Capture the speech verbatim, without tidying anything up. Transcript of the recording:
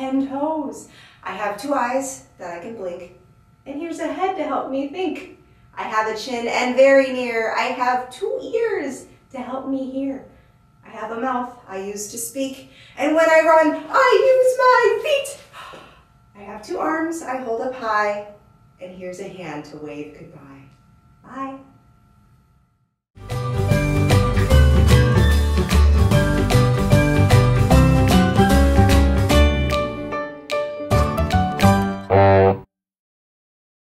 ten toes. I have two eyes that I can blink. And here's a head to help me think. I have a chin and very near. I have two ears to help me hear. I have a mouth I use to speak. And when I run, I use my feet. I have two arms I hold up high. And here's a hand to wave goodbye. Bye.